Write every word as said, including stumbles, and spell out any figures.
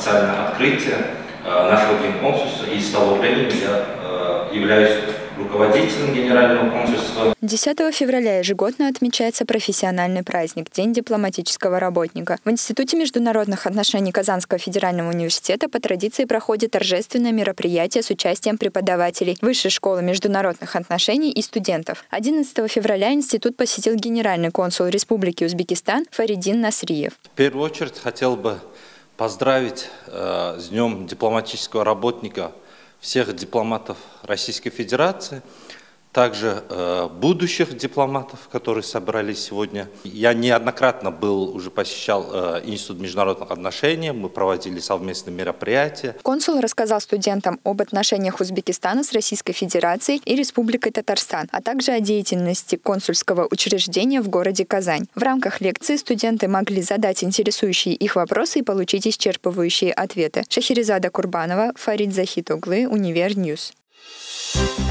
официальное открытие нашего генконсульства, и с того времени я являюсь руководителем Генерального консульства. десятого февраля ежегодно отмечается профессиональный праздник – День дипломатического работника. В Институте международных отношений Казанского федерального университета по традиции проходит торжественное мероприятие с участием преподавателей Высшей школы международных отношений и студентов. одиннадцатого февраля институт посетил генеральный консул Республики Узбекистан Фаридин Насриев. В первую очередь хотел бы поздравить э, с Днем дипломатического работника всех дипломатов Российской Федерации, также э, будущих дипломатов, которые собрались сегодня. Я неоднократно был, уже посещал э, Институт международных отношений, мы проводили совместные мероприятия. Консул рассказал студентам об отношениях Узбекистана с Российской Федерацией и Республикой Татарстан, а также о деятельности консульского учреждения в городе Казань. В рамках лекции студенты могли задать интересующие их вопросы и получить исчерпывающие ответы. Шахерезада Курбанова, Фарид Захитоглы, Универньюз.